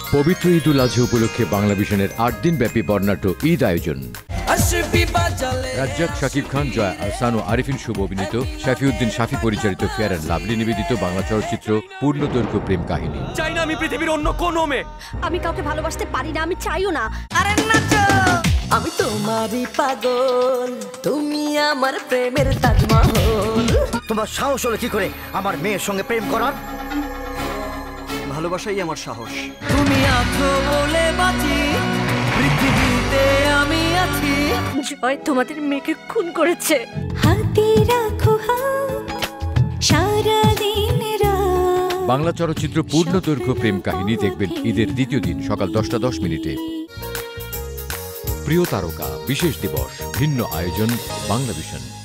পবিত্র ঈদ উল আজহা উপলক্ষে বাংলা ভিশনের ৮ দিনব্যাপী বর্ণাঢ্য ঈদ আয়োজন। রাজ্জাক, শাকিব খান, জয়া আহসান ও আরিফিন শুভ অভিনীত, শাফিউদ্দিন শাফি পরিচালিত ফেয়ার অ্যান্ড লাভলি নিবেদিত বাংলা চলচ্চিত্র পূর্ণদৈর্ঘ্য প্রেম কাহিনী। চাই না আমি পৃথিবীর অন্য কোনো মেয়ে। আমি কাউকে ভালোবাসতে পারি না, আমি চাইও না। আরে নাচো, আমি তোমারই পাগল, তুমি আমার প্রেমের তাজমহল। তোমার সাহস হলো কি করে আমার মেয়ের সঙ্গে প্রেম করার? ভালোবাসাই আমার সাহস। তুমি আছো বলে বাঁচি, পৃথিবীতে আমি আছি। জয় তোমাদের মেয়েকে খুন করেছে। হাতে রাখো হাত সারাদিন রাত। বাংলা চলচ্চিত্র পূর্ণদৈর্ঘ্য প্রেম কাহিনী দেখবেন ঈদের দ্বিতীয় দিন সকাল 10টা 10 মিনিটে। প্রিয় তারকা, বিশেষ দিবস, ভিন্ন আয়োজন, বাংলা ভিশন।